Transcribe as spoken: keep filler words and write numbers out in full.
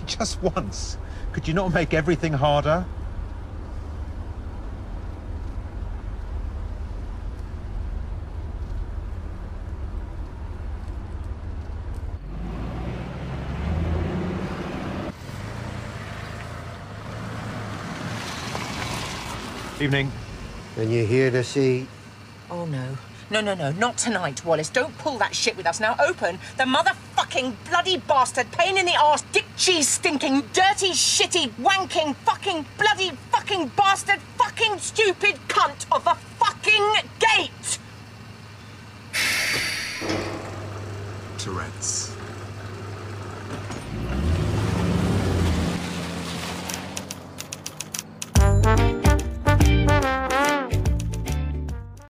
Just once. Could you not make everything harder? Evening. And you're here to see... Oh, no. No, no, no, not tonight, Wallace. Don't pull that shit with us. Now open the motherfucking bloody bastard, pain in the arse, dick cheese stinking, dirty, shitty, wanking, fucking, bloody, fucking bastard, fucking stupid cunt of a fucking gate! Tourette's.